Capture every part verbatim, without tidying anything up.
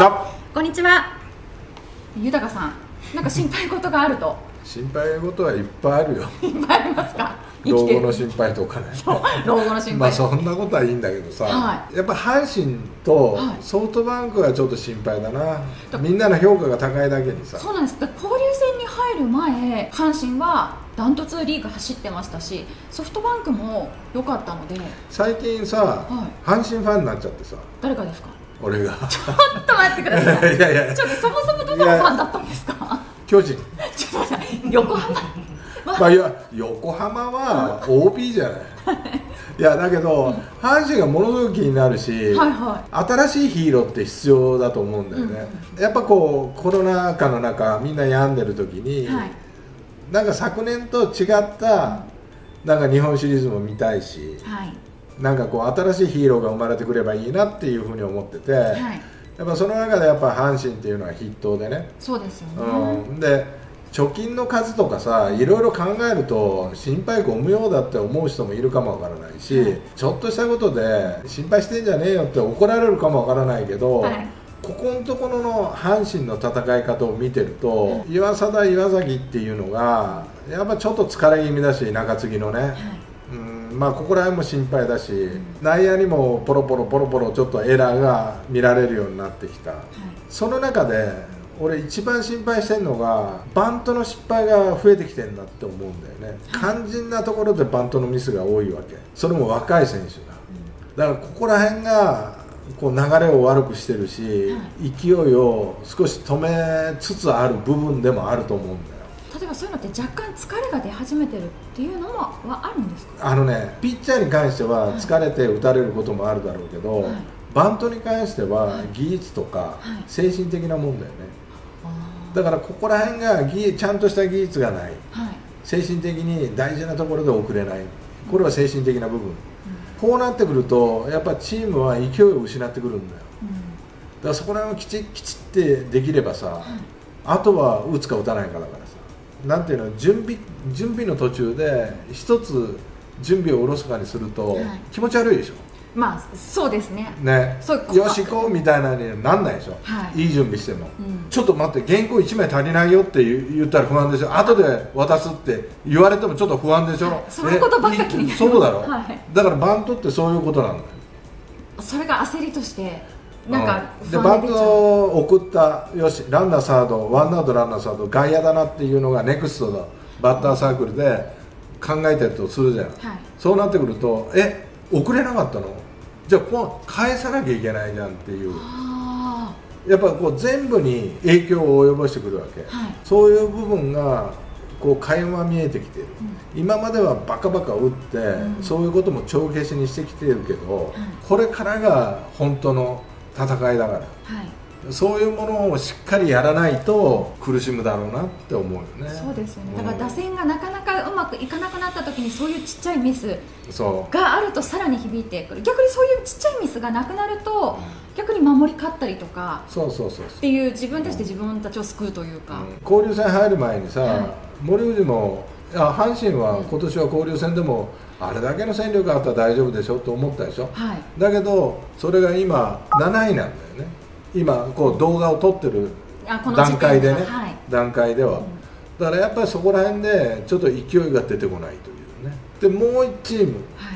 ちは。 こんにちは。豊さん、なんか心配事があると。 心配事はいっぱいあるよ。 いっぱいありますか。 老後の心配とかね。 老後の心配。 まあそんなことはいいんだけどさ、はい、やっぱ阪神とソフトバンクはちょっと心配だな、はい、みんなの評価が高いだけにさ。 そうなんです。交流戦に入る前、阪神はダントツリーグ走ってましたし、ソフトバンクも良かったので。 最近さ、はい、阪神ファンになっちゃってさ。 誰かですか。 俺が。 ちょっと待ってください。いやいや、ちょっとそもそもどこのファンだったんですか。 巨人。 ちょっと待ってください。横浜。 まあいや、横浜は オーピー じゃない。いやだけど、うん、阪神がものすごく気になるし、はいはい、新しいヒーローって必要だと思うんだよね、うん、やっぱこうコロナ禍の中みんな病んでる時に、はい、なんか昨年と違ったなんか日本シリーズも見たいし、はい、なんかこう新しいヒーローが生まれてくればいいなっていうふうに思ってて、はい、やっぱその中でやっぱ阪神っていうのは筆頭でね。 そうですよね、 うん、で貯金の数とかさ、いろいろ考えると心配ご無用だって思う人もいるかもわからないし、はい、ちょっとしたことで心配してんじゃねえよって怒られるかもわからないけど、はい、ここのところの阪神の戦い方を見てると、はい、岩貞岩崎っていうのがやっぱちょっと疲れ気味だし、中継ぎのね、はい、うん、まあここら辺も心配だし、うん、内野にもポロポロポロポロちょっとエラーが見られるようになってきた、はい、その中で俺一番心配してるのがバントの失敗が増えてきてるんだって思うんだよね、はい、肝心なところでバントのミスが多いわけ。それも若い選手だ、うん、だからここら辺がこう流れを悪くしてるし、はい、勢いを少し止めつつある部分でもあると思うんだよ。 例えばそういうのって若干疲れが出始めてるっていうのもはあるんですか。 あのね、ピッチャーに関しては疲れて打たれることもあるだろうけど、はい、バントに関しては技術とか精神的なもんだよね、はい、だからここら辺が技ちゃんとした技術がない、はい、精神的に大事なところで遅れない、これは精神的な部分、うん、こうなってくるとやっぱチームは勢いを失ってくるんだよ、うん、だからそこら辺をきちっきちってできればさ、はい、あとは打つか打たないかだからさ、なんていうの、準備準備の途中で一つ準備をおろそかにすると気持ち悪いでしょ。 まあそうですね。 ね、よし行こうみたいなにはなんないでしょ、はい、いい準備しても、うん、ちょっと待って原稿いちまい足りないよって言ったら不安でしょ、後で渡すって言われてもちょっと不安でしょ、はい、 そういうことばっか気になります。 そうだろ、 はい、 だからバントってそういうことなんだよ。 それが焦りとしてなんか不安で、バントを送った、よしランナーサード、ワンアウトランナーサード、外野だなっていうのがネクストのバッターサークルで考えてるとするじゃん、はい、そうなってくると、え遅れなかったの、じゃあこう返さなきゃいけないじゃんっていう、やっぱこう全部に影響を及ぼしてくるわけ、はい、そういう部分がこう垣間見えてきてる、うん、今まではバカバカ打って、うん、そういうことも帳消しにしてきてるけど、うん、これからが本当の戦いだから、はい、そういうものをしっかりやらないと苦しむだろうなって思うよね。 そうですよね。だから打線がなかなかうまくいかなくなった時にそういうちっちゃいミスがあるとさらに響いてくる。逆にそういうちっちゃいミスがなくなると、うん、逆に守り勝ったりとかそうそうそうっていう自分たちで自分たちを救うというか、うん、 交流戦入る前にさ、はい、森藤もいや阪神は今年は交流戦でもあれだけの戦力があったら大丈夫でしょと思ったでしょ、はい、だけどそれが今なないなんだよね。今こう動画を撮ってる段階でね、はい、段階では、うん、だからやっぱりそこら辺でちょっと勢いが出てこないというね。でもういちチーム、はい、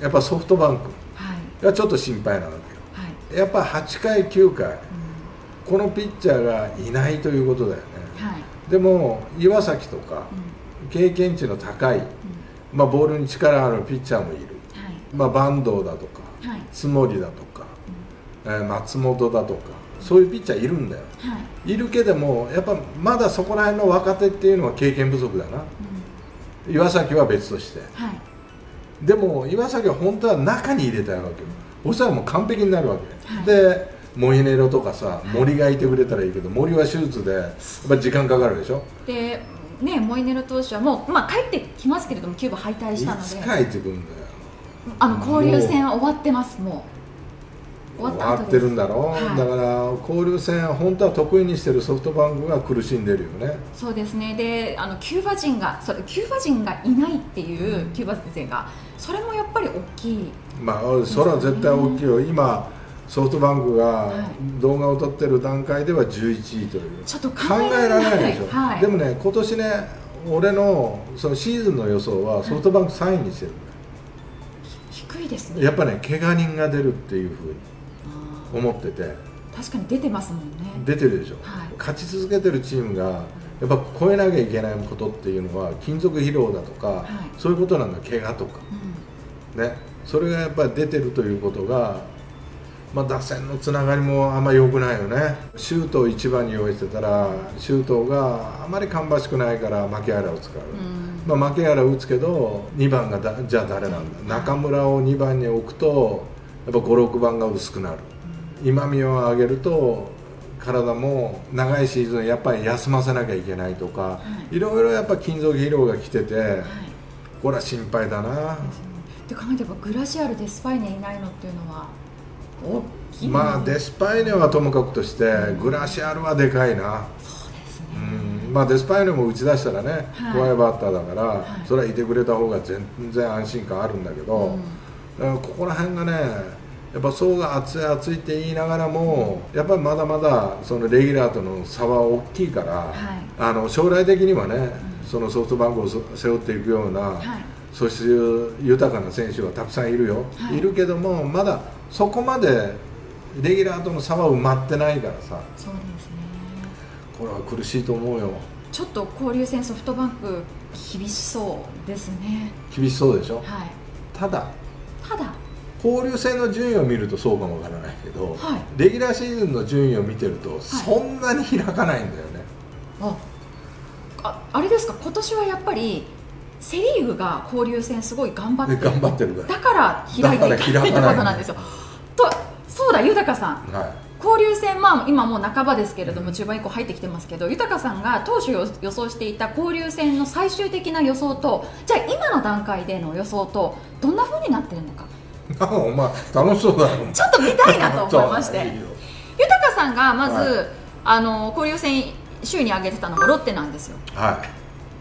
やっぱソフトバンクがちょっと心配なわけよ、はい、やっぱはちかいきゅうかい、うん、このピッチャーがいないということだよね、はい、でも岩崎とか、うん、経験値の高い、うん、まあ、ボールに力あるピッチャーもいる、はい、まあ、坂東だとか、はい、津森だとか、うん、えー、松本だとかそういうピッチャーいるんだよ、はい、いるけどもやっぱまだそこら辺の若手っていうのは経験不足だな、うん、岩崎は別として、はい、でも岩崎は本当は中に入れたいわけよ、そしたらもう完璧になるわけ、はい、でモイネロとかさ、はい、森がいてくれたらいいけど森は手術でやっぱ時間かかるでしょ。でね、モイネロ投手はもう、まあ、帰ってきますけれどもキューバ敗退したので、いつ帰ってくるんだよ。 あの交流戦は終わってます。もう終わってるんだろう、はい、だから交流戦本当は得意にしてるソフトバンクが苦しんでるよね。 そうですね。であのキューバ人がそれキューバ人がいないっていうキューバ勢がそれもやっぱり大きい、ね、 まあそれは絶対大きいよ。今ソフトバンクが動画を撮ってる段階ではじゅういちいという、 ちょっと考えられないでしょ、 はい、 でもね、今年ね、俺のそのシーズンの予想はソフトバンクさんいにしてる、 低いですね。 やっぱね、怪我人が出るっていうふうに思ってて、 確かに出てますもんね。 出てるでしょ、はい、勝ち続けてるチームがやっぱ超えなきゃいけないことっていうのは金属疲労だとか、はい、そういうことなんだ、怪我とか、うん、ね、それがやっぱり出てるということが、まあ、打線のつながりもあんまり良くないよね。シュートをいちばんに用意してたらシュートがあまり芳しくないから牧原を使う、うん、まあ、牧原を打つけどにばんがだじゃあ誰なんだ、中村をにばんに置くとやっぱご、ろくばんが薄くなる、うん、今宮を上げると体も長いシーズンやっぱり休ませなきゃいけないとか、はい、いろいろやっぱ金属疲労が来てて、はい、これは心配だなって考えてば、グラシアル、デスパイネいないのっていうのは大きい、ね、 まあデスパイネはともかくとして、うん、グラシアルはでかいな。 そうですね、 うん、まあ、デスパイネも打ち出したらね、はい、怖いバッターだから、はい、それはいてくれた方が全然安心感あるんだけど、うん、だからここら辺がね、やっぱ層が厚い厚いって言いながらも、やっぱりまだまだそのレギュラーとの差は大きいから、はい、あの将来的にはね、うん、そのソフトバンクを背負っていくような、はい、素質豊かな選手はたくさんいるよ、はい、いるけども、まだそこまでレギュラーとの差は埋まってないからさ。 そうですね、 これは苦しいと思うよ。 ちょっと交流戦ソフトバンク厳しそうですね。 厳しそうでしょ、 はい、ただただ交流戦の順位を見るとそうかもわからないけど、はい、レギュラーシーズンの順位を見てるとそんなに開かないんだよね、 はい、あ, あ, あれですか、今年はやっぱりセ・リーグが交流戦すごい頑張ってる、 頑張ってるからだから開いていかないってことなんですよ。とそうだ、豊さん、はい、交流戦、まあ、今もう半ばですけれども、中盤以降入ってきてますけど、豊さんが当初予想していた交流戦の最終的な予想と、じゃあ今の段階での予想とどんな風になってるのか、 あお前楽しそうだよ、 ちょっと見たいなと思いまして豊さんがまず、はい、あの交流戦首位に上げてたのがロッテなんですよ、はい、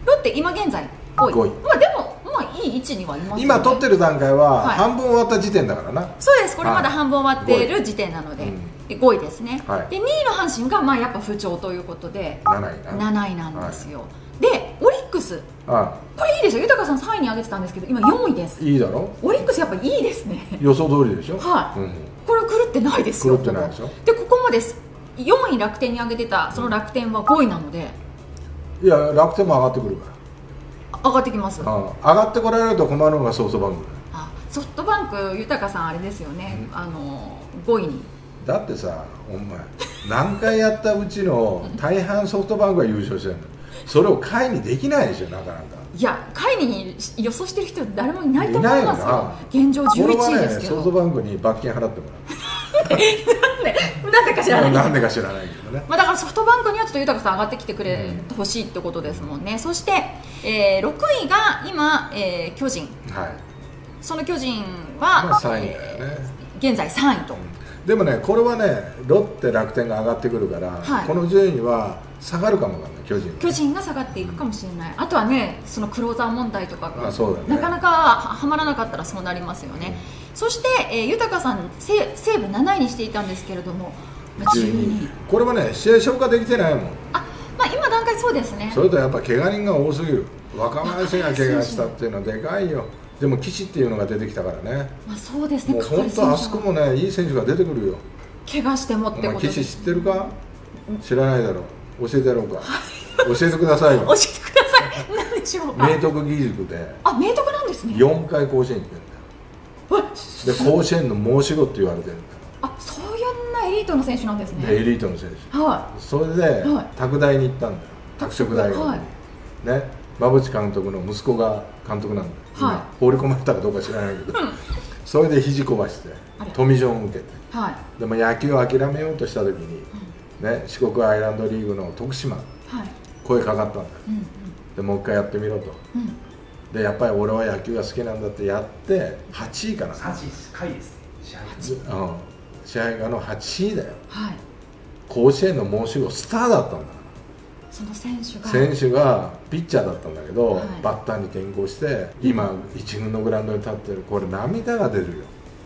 ロッテ今現在ごい、ごい、まあ、でも、まあ、いい位置にはいますよね。 今取ってる段階は半分終わった時点だからな、はい、 そうです、これまだ半分終わっている時点なので、はい、ごいですね、はい、でにいの阪神がまあやっぱ不調ということでなないななないなんですよ、はい、でオリックス、はい、これいいですよ、豊さんさんいに上げてたんですけど今よんいです。 いいだろ、 オリックスやっぱいいですね、 予想通りでしょ、 はい、うん、これ狂ってないですよ、狂ってないでしょ。 でここまでよんい楽天に上げてたその楽天はごいなので、 いや楽天も上がってくるから、 上がってきます。 ああ上がってこられると困るのがソフトバンク。 あソフトバンク、豊さんあれですよね、うん、あのごいに。 だってさ、お前何回やったうちの大半ソフトバンクが優勝してるのそれを下位にできないでしょ、なかなか。 いや、下位に予想してる人誰もいないと思いますよ。現状じゅういちいですけど、 ソフトバンクに罰金払ってもらうなんでなんでか知らないなんでか知らないけどね、 まあ、だからソフトバンクにはちょっと豊さん上がってきてくれほしいってことですもんね、うん、そして、えー、ろくいが今、えー、巨人、はい、その巨人は、 まあ、さんいだよね、 えー、現在さんいと、うん、 でもね、これはね、ロッテ、楽天が上がってくるから、はい、この順位は下がるかもわかんない、巨人、 巨人が下がっていくかもしれない、うん、あとはね、そのクローザー問題とかが、 あ、そうだね、 なかなかはまらなかったらそうなりますよね、うん、そして、えー、豊さん、西武なないにしていたんですけれども、じゅうにい、 これはね、試合消化できてないもん、 あ、まあ、今段階そうですね、 それとやっぱ怪我人が多すぎる、若林が怪我したっていうのはでかいよ。でも岸っていうのが出てきたからね、 まあ、そうですね、 もう本当あそこもね、いい選手が出てくるよ。 怪我してもってことです、ね、 岸知ってるか、知らないだろう、教えてやろうか教えてくださいよ教えてください、何でしょうか。 明徳義塾で、 あ、明徳なんですね、 よんかい甲子園行ってるんだよ。で甲子園の申し子って言われてるんだよ。 あ、そういうなエリートの選手なんですね。 でエリートの選手、はい、それで、はい、拓大に行ったんだよ、拓殖大学に、はい、ね、馬淵監督の息子が監督なんだよ、はい、放り込まれたかどうか知らないけど、うん、それで肘壊してトミー・ジョンを受けて、はい、でも野球を諦めようとした時に、うん、ね、四国アイランドリーグの徳島、はい、声かかったんだよ、うんうん、でもう一回やってみろと、うん、でやっぱり俺は野球が好きなんだってやってはちいかな、 はちい回ですね、試合、 うん、試合がのはちいだよ、はい、甲子園の申し子スターだったんだ。 その選手が選手がピッチャーだったんだけど、はい、バッターに転向して今一軍のグラウンドに立ってる、これ涙が出るよ。 そう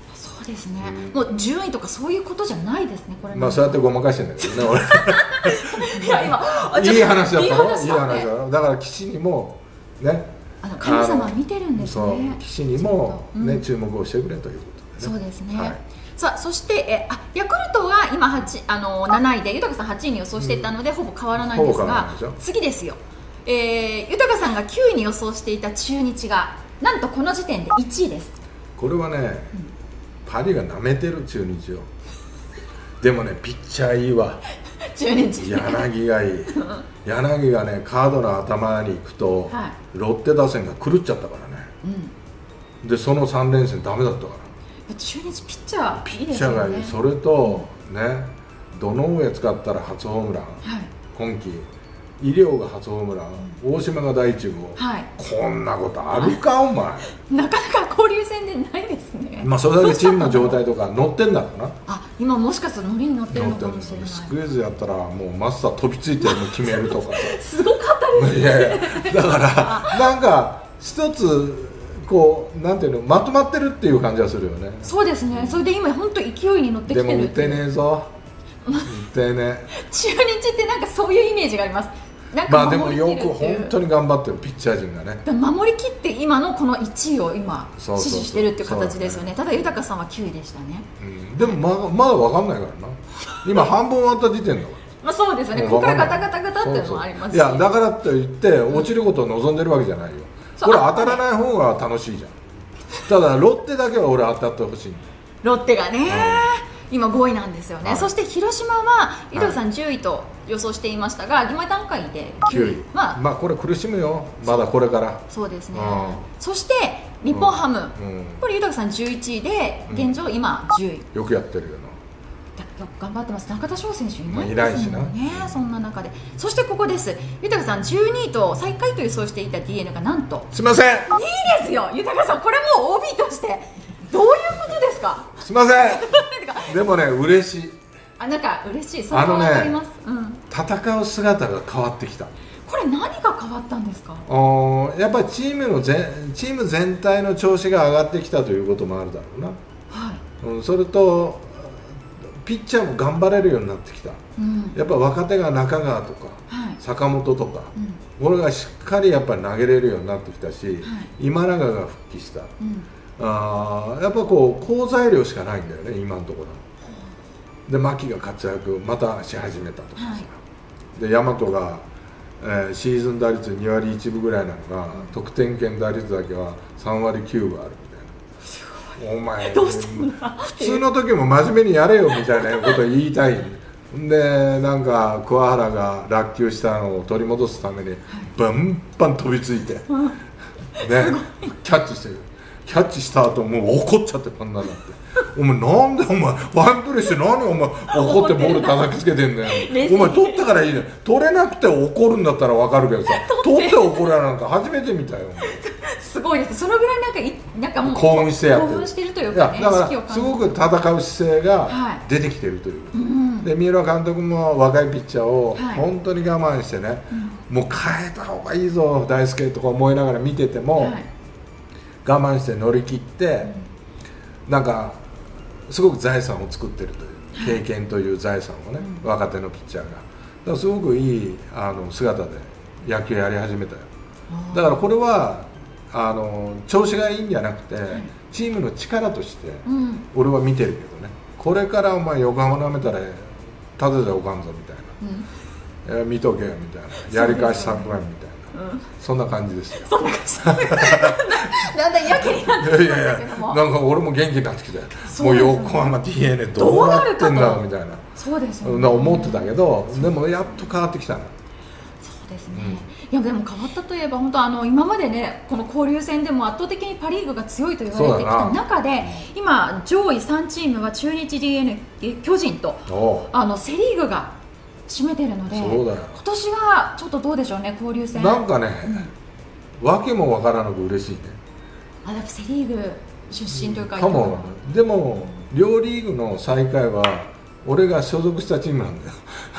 そうですね、うん、もう順位とかそういうことじゃないですね、これ。 まあそうやってごまかしてんだけどね俺いや今いい話だったろ、いい話だだろ。だから岸にもね、 あの神様見てるんですね。 岸にもね、うん、注目をしてくれということで、ね、 そうですね、 はい、さあそしてえあヤクルトは今はちあのなないで、豊さんはちいに予想していたので、うん、ほぼ変わらないんですが、次ですよ、えー、豊さんがきゅういに予想していた中日がなんとこの時点でいちいです。 これはね、うん、パリが舐めてる中日をでもねピッチャーいいわ中日柳がいい柳がねカードの頭に行くと、はい、ロッテ打線が狂っちゃったからね、うん、でそのさん連戦ダメだったから中日ピッチャーいいですよね。 ピッチャーがいい。それとね堂上使ったら初ホームラン、はい、今季医療が初ホームラン、うん、大島がだいいち号、はい、こんなことあるかお前なかなか交流戦でないですね。 まあそれだけチームの状態とか乗ってんだろうな。 あ今もしかしたらノリに乗ってるのかもしれない。 スクイズやったらもうマスター飛びついて決めるとかすごかったですね。いやいやだからなんか一つこうなんていうのまとまってるっていう感じがするよね。 そうですね。それで今本当勢いに乗ってきてる。 でも打てねえぞ打てねえ中日ってなんかそういうイメージがあります。なんかまあでもよく本当に頑張ってるピッチャー陣がね。 守りきって今のこのいちいを今支持してるっていう形ですよね。ただ豊さんはきゅういでしたね、 うん、でもま, まだ分かんないからな今半分終わった時点だからまあそうですよね。ここからガタガタガタっていうのもありますし、 いやだからといって落ちることを望んでるわけじゃないよ。これ当たらない方が楽しいじゃん。ただロッテだけは俺当たってほしい。 ロッテがね、うん、今ごいなんですよね、はい、そして広島は井戸さんじゅういと予想していましたが、今段階できゅうい、 まあ、まあこれ苦しむよまだこれから。 そうですね、うん、そして日本ハム、うんうん、これ豊さんじゅういちいで現状今じゅうい、 よくやってるよな。 よく頑張ってます。中田翔選手いないですもんね、そんな中で。そしてここです、豊さんじゅうにいと最下位と予想していた ディーエヌエー がなんとすいませんにいですよ。豊さんこれもう オービー としてどういうことですか。 すいませんでもね嬉しい。 あなんか嬉しい。それは分かります、 あのね、うん、戦う姿が変わってきた。 これ何が変わったんですか。 あやっぱりチームの全チーム全体の調子が上がってきたということもあるだろうな、はいうん、それとピッチャーも頑張れるようになってきた、うん、やっぱ若手が中川とか、はい、坂本とか、うん、俺がしっかりやっぱり投げれるようになってきたし、はい、今永が復帰した、うん、あやっぱこう好材料しかないんだよね今のところ。で牧が活躍またし始めたとかさ、はい、で大和が、えー、シーズン打率にわりいちぶぐらいなのが、うん、得点圏打率だけはさんわりきゅうぶある。お前どうしても普通の時も真面目にやれよみたいなことを言いたいでなんか桑原が落球したのを取り戻すためにバンバン飛びついて、ね、キャッチしてる。キャッチした後もう怒っちゃってこんなになってお前なんでお前ワンプレーして何お前怒ってボール叩きつけてんだよお前取ってからいいね。取れなくて怒るんだったら分かるけどさ取って怒るなんか初めて見たよすごいです。そのぐらいなんかいなんかもう興奮してやってる。 興奮してるというかね。 いやだからすごく戦う姿勢が出てきてるという、はいうん、で三浦監督も若いピッチャーを本当に我慢してね、はい、もう変えた方がいいぞ大輔とか思いながら見てても、はい、我慢して乗り切って、うん、なんかすごく財産を作ってるという経験という財産をね、うん、若手のピッチャーがだからすごくいいあの姿で野球やり始めたよ。だからこれはあの調子がいいんじゃなくて、はい、チームの力として俺は見てるけどね、うん、これからお前横浜なめたらただでおかんぞみたいな、うん、見とけよみたいなやり返しさんぶんみたいな、うん、そんな感じですよ。 そんな感じだんだんやけになってきたんだけどもいやいやなんか俺も元気になってきて、ね、もう横浜 ディーエヌエー どうなってんだみたいなそうですよ、ね、 思ってたけどでもやっと変わってきたの。 そうですね、うんいやでも変わったといえば本当あの今までねこの交流戦でも圧倒的にパ・リーグが強いと言われてきた中で今上位さんチームは中日 ディーエヌエー 巨人とあのセ・リーグが占めているのでそうだよ今年はちょっとどうでしょうね交流戦なんかね、うん、わけもわからなく嬉しいね。 あやっぱセ・リーグ出身というか、 かもでも両リーグの最下位は俺が所属したチームなんだよ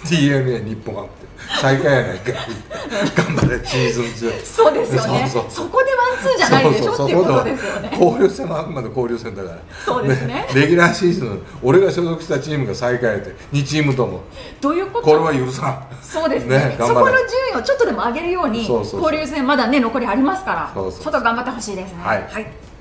ディーエヌエー 日本ハムって最下位やないか頑張れシーズン中。 そうですよね。そうそう、そこでワンツーじゃないでしょっていうことですよね。 交流戦はあくまで交流戦だから。 そうですね。 レギュラーシーズン俺が所属したチームが最下位でにチームともどういうこと？ これは許さん。 そうですね。ね、そこの順位をちょっとでも上げるように、そうそうそう、交流戦まだね残りありますから、そうそうそう、ちょっと頑張ってほしいですね。 はい。 はい。